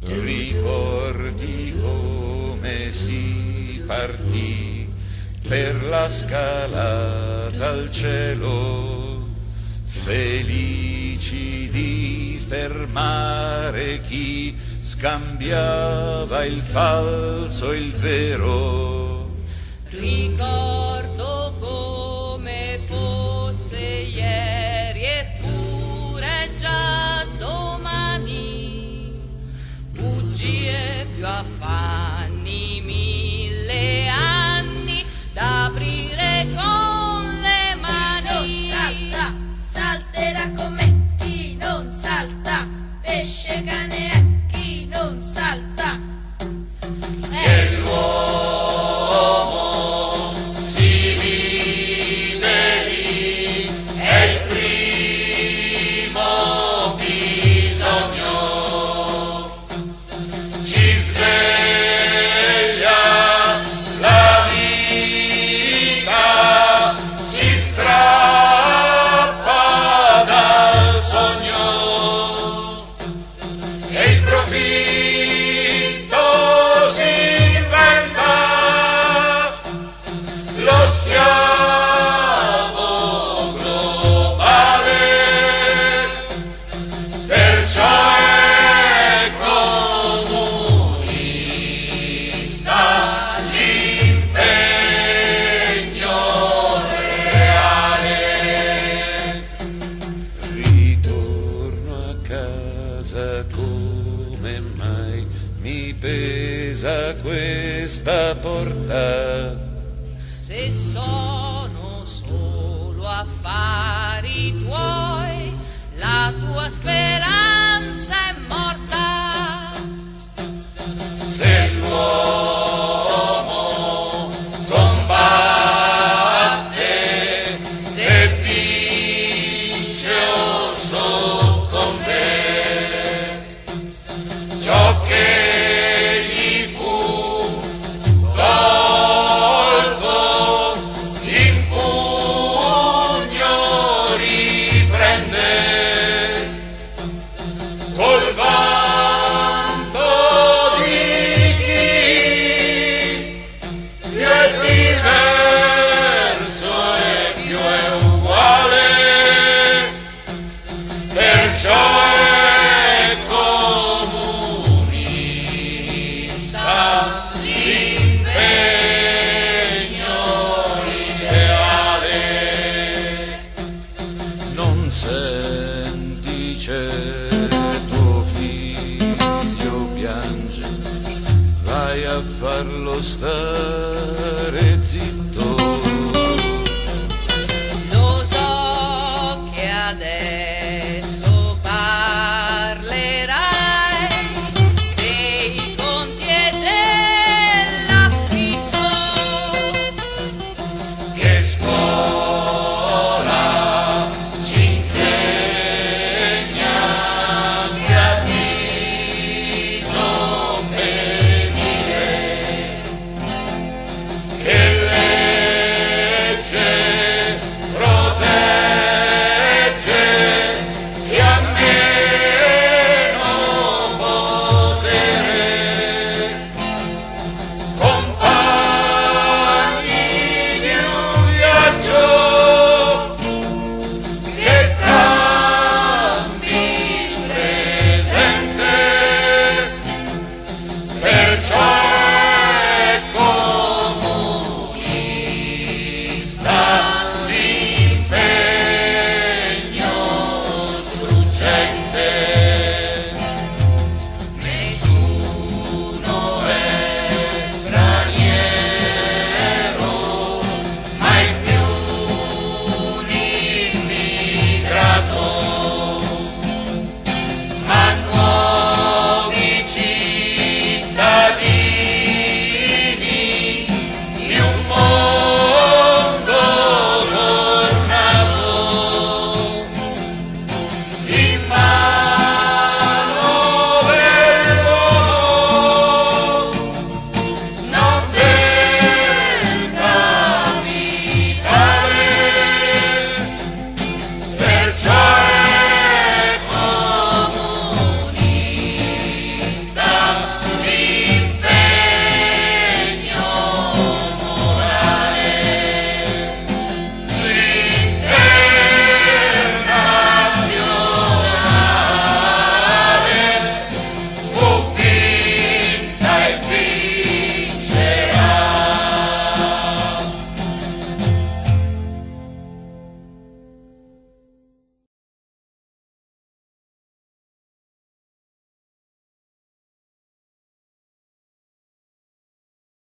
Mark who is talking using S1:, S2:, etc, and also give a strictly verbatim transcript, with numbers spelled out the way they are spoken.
S1: Ricordi come si partì per la scalata al cielo, felici di fermare chi scambiava il falso e il vero.
S2: Ricordo come fosse ieri eppure già domani, bugie più affanni, mille anni da aprire con le mani.
S3: Non salta, salterà come chi non salta, pesce cane è chi non salta.
S1: E l'uomo si liberi, è il primo bisogno, ci sveglia la vita, ci strappa dal sogno, e il profitto si inventa, lo schiavo globale, perciò è comunista l'impegno reale. Ritorno a casa, come mai mi pesa questa porta?
S2: Se sono solo affari tuoi, la tua speranza è morta.
S1: Se l'uomo combatte, se vince o soccombe, ciò che gli fu tolto in pugno riprende, col vanto di chi più è diverso e più è uguale, perciò è comunista l'impegno ideale. Non senti c'è tuo figlio piange, vai a farlo stare